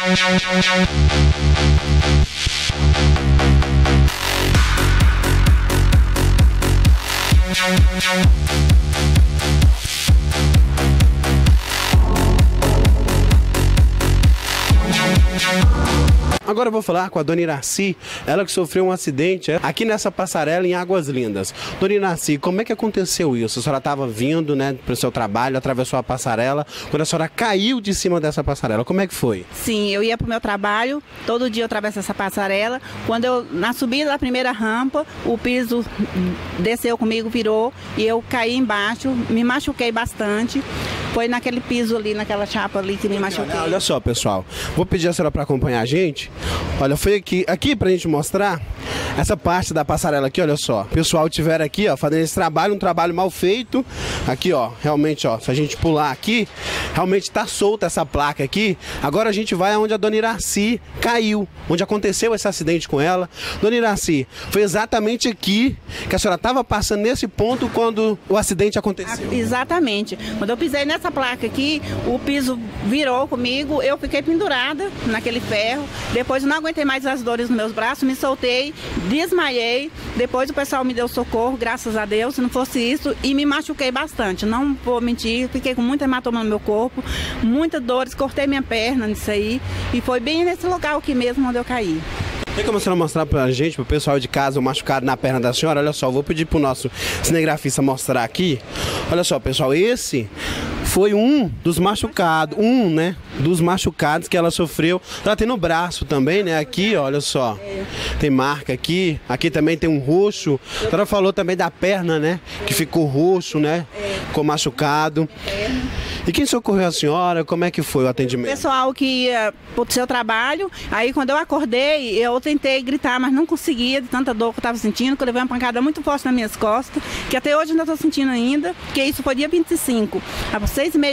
Agora eu vou falar com a dona Iraci, ela que sofreu um acidente aqui nessa passarela em Águas Lindas. Dona Iraci, como é que aconteceu isso? A senhora estava vindo, né, para o seu trabalho, atravessou a passarela, quando a senhora caiu de cima dessa passarela, como é que foi? Sim, eu ia para o meu trabalho, todo dia eu atravesso essa passarela. Quando eu, na subida da primeira rampa, o piso desceu comigo, virou, e eu caí embaixo, me machuquei bastante. Foi naquele piso ali, naquela chapa ali que me machuquei. Olha só, pessoal, vou pedir a senhora para acompanhar a gente. Olha, foi aqui pra gente mostrar essa parte da passarela aqui, olha só. O pessoal tiver aqui, ó, fazendo esse trabalho, um trabalho mal feito. Aqui, ó, realmente, ó, se a gente pular aqui, realmente tá solta essa placa aqui. Agora a gente vai aonde a dona Iraci caiu, onde aconteceu esse acidente com ela. Dona Iraci, foi exatamente aqui que a senhora estava passando nesse ponto quando o acidente aconteceu. Exatamente. Quando eu pisei nessa placa aqui, o piso virou comigo, eu fiquei pendurada naquele ferro. Depois eu não aguentei mais as dores nos meus braços, me soltei, desmaiei. Depois o pessoal me deu socorro, graças a Deus, se não fosse isso, e me machuquei bastante. Não vou mentir, fiquei com muita hematoma no meu corpo, muitas dores, cortei minha perna nisso aí. E foi bem nesse local aqui mesmo onde eu caí. Tem como a senhora mostrar pra gente, pro pessoal de casa, o machucado na perna da senhora? Olha só, vou pedir pro nosso cinegrafista mostrar aqui. Olha só, pessoal, esse foi um dos machucados, dos machucados que ela sofreu. Ela tem no braço também, né? Aqui, olha só, tem marca aqui. Aqui também tem um roxo. A senhora falou também da perna, né? Que ficou roxo, né? Ficou machucado. E quem socorreu a senhora? Como é que foi o atendimento? O pessoal que ia pro seu trabalho, aí quando eu acordei, eu tentei gritar, mas não conseguia, de tanta dor que eu estava sentindo, que eu levei uma pancada muito forte nas minhas costas, que até hoje ainda estou sentindo ainda, que isso foi dia 25, às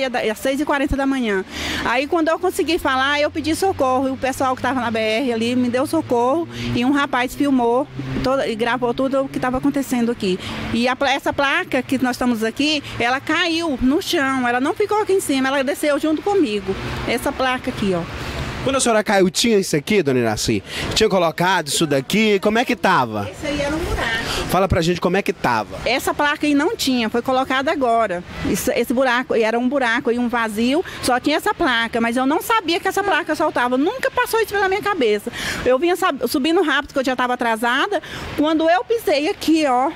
6h40 da manhã. Aí quando eu consegui falar, eu pedi socorro, e o pessoal que estava na BR ali me deu socorro, e um rapaz filmou e gravou tudo o que estava acontecendo aqui. E essa placa que nós estamos aqui, ela caiu no chão, ela não ficou aqui em cima, ela desceu junto comigo. Essa placa aqui, ó. Quando a senhora caiu, tinha isso aqui, dona Iraci? Tinha colocado isso daqui? Como é que tava? Esse aí era um buraco. Fala pra gente como é que tava. Essa placa aí não tinha, foi colocada agora. Esse buraco, era um buraco e um vazio, só tinha essa placa, mas eu não sabia que essa placa soltava. Nunca passou isso pela minha cabeça. Eu vinha subindo rápido, que eu já estava atrasada. Quando eu pisei aqui, ó.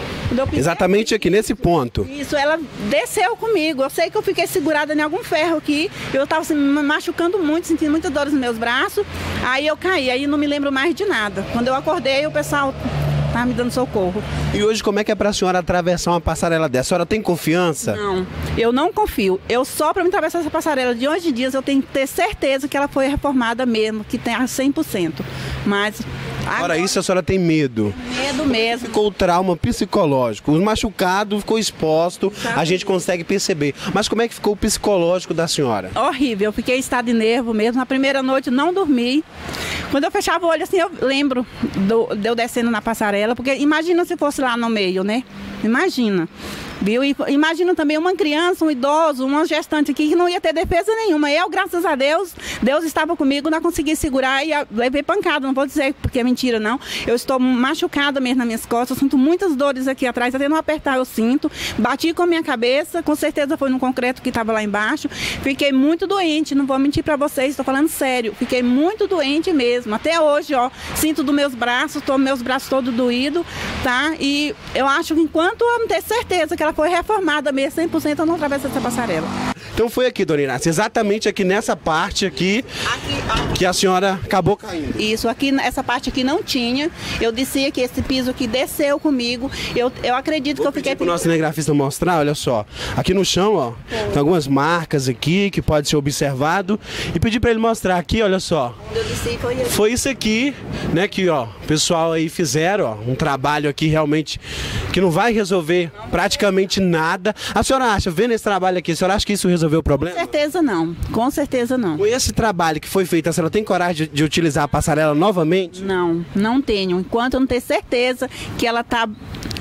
Exatamente aqui, nesse ponto. Isso, ela desceu comigo. Eu sei que eu fiquei segurada em algum ferro aqui. Eu estava assim, me machucando muito, sentindo muitas dores nos meus braços. Aí eu caí, aí não me lembro mais de nada. Quando eu acordei, o pessoal tá me dando socorro. E hoje, como é que é pra senhora atravessar uma passarela dessa? A senhora tem confiança? Não, eu não confio. Eu só para me atravessar essa passarela de hoje em dia, eu tenho que ter certeza que ela foi reformada mesmo, que tem a 100%. Mas agora isso, a senhora tem medo? Medo mesmo. Ficou o trauma psicológico. O machucado ficou exposto, a gente consegue perceber. Mas como é que ficou o psicológico da senhora? Horrível, eu fiquei em estado de nervo mesmo. Na primeira noite não dormi. Quando eu fechava o olho assim, eu lembro de eu descendo na passarela, porque imagina se fosse lá no meio, né? Imagina. Viu? E imagina também uma criança, um idoso, uma gestante aqui que não ia ter defesa nenhuma. Eu, graças a Deus, Deus estava comigo, não consegui segurar e levei pancada. Não vou dizer porque é mentira, não. Eu estou machucada mesmo nas minhas costas, eu sinto muitas dores aqui atrás, até não apertar eu sinto. Bati com a minha cabeça, com certeza foi no concreto que estava lá embaixo. Fiquei muito doente, não vou mentir para vocês, estou falando sério. Fiquei muito doente mesmo. Até hoje, ó, sinto dos meus braços, meus braços todos doídos, tá? E eu acho que enquanto eu não ter certeza que ela foi reformada mesmo, 100%, eu não atravesso essa passarela. Então foi aqui, dona Inácia, exatamente aqui nessa parte aqui que a senhora acabou caindo. Isso, aqui essa parte aqui não tinha. Eu disse que esse piso aqui desceu comigo. Eu acredito que eu fiquei... Para o nosso cinegrafista mostrar, olha só. Aqui no chão, ó, tem algumas marcas aqui que pode ser observado. E pedir para ele mostrar aqui, olha só. Eu disse, foi isso aqui, né, que ó, o pessoal aí fizeram, ó, um trabalho aqui realmente que não vai resolver praticamente nada. A senhora acha, vendo esse trabalho aqui, a senhora acha que isso resolveu o problema? Com certeza não, com certeza não. Com esse trabalho que foi feito, a senhora tem coragem de utilizar a passarela novamente? Não, não tenho. Enquanto eu não ter certeza que ela tá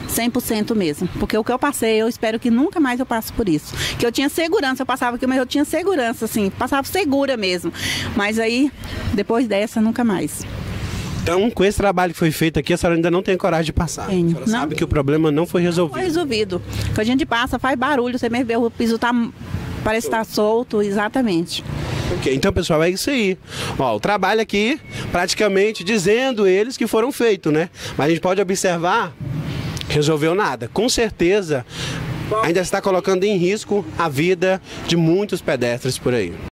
100% mesmo. Porque o que eu passei, eu espero que nunca mais eu passe por isso. Que eu tinha segurança, eu passava aqui, mas eu tinha segurança, assim, passava segura mesmo. Mas aí, depois dessa, nunca mais. Então, com esse trabalho que foi feito aqui, a senhora ainda não tem coragem de passar. Tenho. A senhora Não. sabe que o problema não foi resolvido. Foi resolvido. Quando a gente passa, faz barulho, você mesmo vê o piso parece estar solto, exatamente. Ok, então pessoal, é isso aí. Ó, o trabalho aqui, praticamente dizendo eles que foram feitos, né? Mas a gente pode observar, resolveu nada. Com certeza, ainda está colocando em risco a vida de muitos pedestres por aí.